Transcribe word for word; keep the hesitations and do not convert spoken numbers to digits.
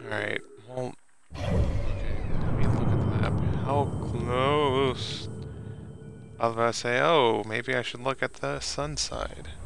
Alright, well, okay, let me look at the map. How close? I was about to say, oh, maybe I should look at the sun side.